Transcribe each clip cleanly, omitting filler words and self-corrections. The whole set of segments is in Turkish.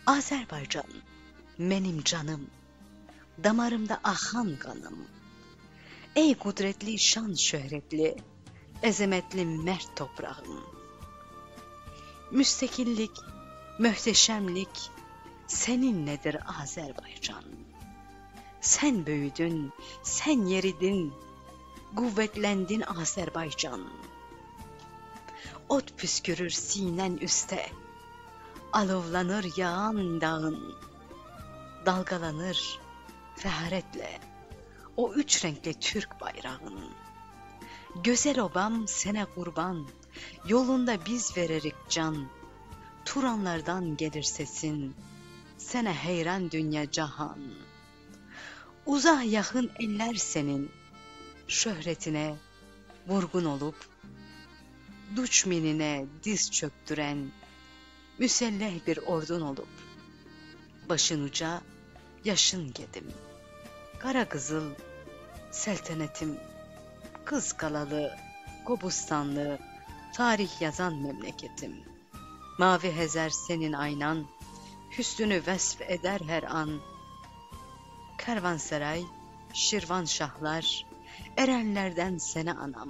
Azərbaycan, mənim canım, damarımda axan qanım. Ey qudretli, şan şöhrətli, əzəmətli, mərd toprağım. Müstəqillik, möhtəşəmlik səninlədir Azərbaycan. Sən böyüdün, sən yeridin, qüvvətləndin Azərbaycan. Od püskürür sinən üstə, alovlanır yağan dağın, dalgalanır fəharətlə o üç renkli Türk bayrağın. Gözəl obam sənə qurban, yolunda biz verərik can. Turanlardan gelir sesin, sənə heyran dünya cahan. Uzaq yaxın eller senin, şöhrətine vurgun olup, duç minine diz çöktüren, müselleh bir ordun olup, başın uca, yaşın gedim. Kara kızıl, seltenetim, kız kalalı, Qobustanlı, tarih yazan memleketim. Mavi hezer senin aynan, hüsnünü vesf eder her an. Kervansaray, Şirvanşahlar, erenlerden sene anam.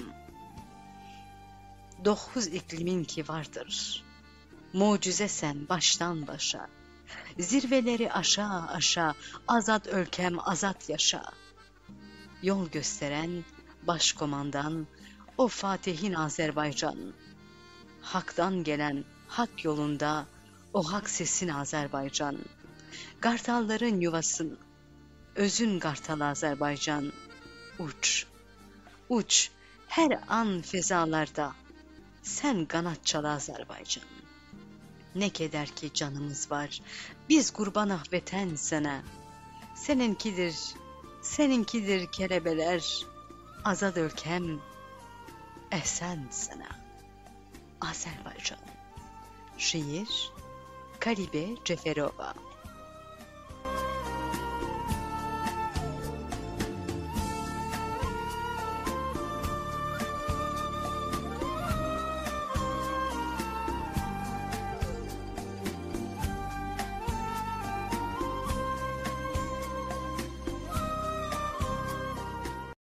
9 iklimin ki vardır, mucize sen baştan başa. Zirveleri aşağı aşağı, azat ülkem azat yaşa. Yol gösteren başkomandan, o Fatih'in Azerbaycan. Hak'tan gelen hak yolunda, o hak sesin Azerbaycan. Kartalların yuvasın, özün kartal Azerbaycan. Uç, uç, her an fezalarda, sen kanat çal Azerbaycan. Ne keder ki canımız var, biz kurbanah veten sana. Seninkidir, seninkidir kelebeler, azad ülkem, esen sana. Azerbaycan. Şiir Karibe Ceferova.